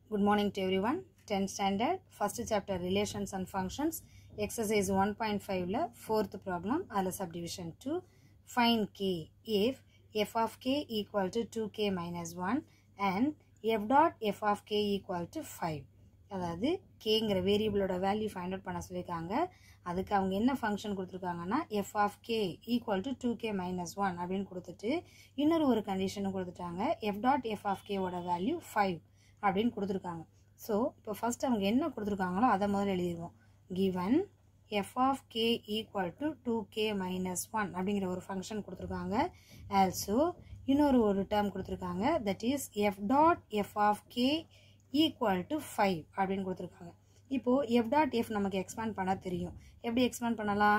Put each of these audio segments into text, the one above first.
Good morning to everyone. 10th standard, first chapter relations and functions, exercise 1.5 la fourth problem, ala subdivision 2. Find k if f of k equal to 2k minus 1 and f dot f of k equal to 5. அதாவது கேங்கிற வேரியபிளோட value find out பண்ண சொல்லியிருக்காங்க. அதுக்கு அவங்க என்ன function கொடுத்துருக்காங்கன்னா F of K equal to 2k minus 1 அப்படின்னு கொடுத்துட்டு இன்னொரு ஒரு கண்டிஷனும் கொடுத்துட்டாங்க. எஃப் டாட் எஃப் ஆஃப் கேவோட வேல்யூ 5 அப்படின்னு கொடுத்துருக்காங்க. ஸோ இப்போ ஃபஸ்ட் அவங்க என்ன கொடுத்துருக்காங்களோ அதை முதல்ல எழுதிடுவோம். Given F of K equal to 2k minus 1 அப்படிங்கிற ஒரு ஃபங்க்ஷன் கொடுத்துருக்காங்க. ஆல்சோ இன்னொரு ஒரு டேர்ம் கொடுத்துருக்காங்க. That is F dot F of K equal to 5 அப்படின்னு கொடுத்துருக்காங்க. இப்போது எஃப் டாட் எஃப் நமக்கு எக்ஸ்பேண்ட் பண்ண தெரியும். எப்படி எக்ஸ்பேண்ட் பண்ணலாம்?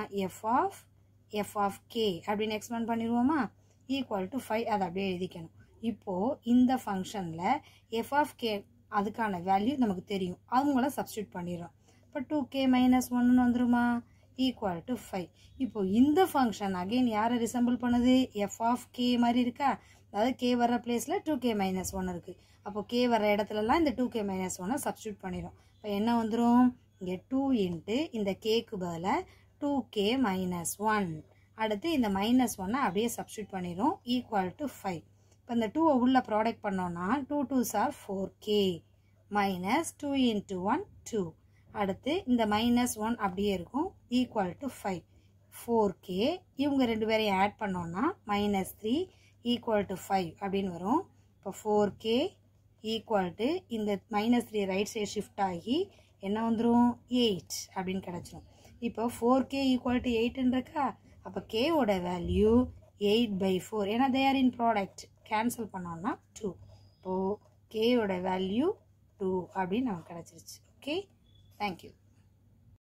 எஃப் ஆஃப் கே அப்படின்னு எக்ஸ்பேண்ட் பண்ணிடுவோமா? ஈக்குவல் டு 5 அதை அப்படியே எழுதிக்கணும். இப்போது இந்த ஃபங்க்ஷனில் எஃப் ஆஃப் கே அதுக்கான வேல்யூ நமக்கு தெரியும். அவங்கள சப்ஸ்டியூட் பண்ணிடுறோம். இப்போ 2k மைனஸ் 1 வந்துருமா? Equal to 5. இப்போது இந்த ஃபங்க்ஷன் அகெயின் யாரை ரிசம்பிள் பண்ணுது? எஃப் ஆஃப் கே மாதிரி இருக்கா? அதாவது கே வர்ற பிளேஸில் 2k மைனஸ் 1 இருக்குது. அப்போ கே வர இடத்துலலாம் இந்த 2k மைனஸ் 1 சப்ஸ்டியூட் பண்ணிடும். இப்போ என்ன வந்துடும்? இங்கே 2 இன்ட்டு இந்த கேக்கு பதில் 2k மைனஸ் 1. அடுத்து இந்த மைனஸ் 1 அப்படியே சப்ஸ்டியூட் பண்ணிடும். Equal to 5. இப்போ இந்த 2 உள்ள ப்ராடக்ட் பண்ணோன்னா 2 2s are 4k minus 2 into 1 2. அடுத்து இந்த மைனஸ் 1 அப்படியே இருக்கும். Equal to 5. 4k இவங்க ரெண்டு பேரையும் ஆட் பண்ணோன்னா மைனஸ் 3 ஈக்குவல் டு 5 அப்படின்னு வரும். இப்போ 4k ஈக்குவல் டு இந்த மைனஸ் 3 ரைட் சைடு ஷிஃப்ட் ஆகி என்ன வந்துடும்? 8 அப்படின்னு கிடச்சிரும். இப்போ 4k ஈக்குவல் டு 8 இருக்கா? அப்போ கேவோட வேல்யூ 8/4. ஏன்னா they are in product. Cancel பண்ணோன்னா 2. இப்போது கேயோட வேல்யூ 2 அப்படின்னு நமக்கு கிடச்சிருச்சு. Okay, thank you.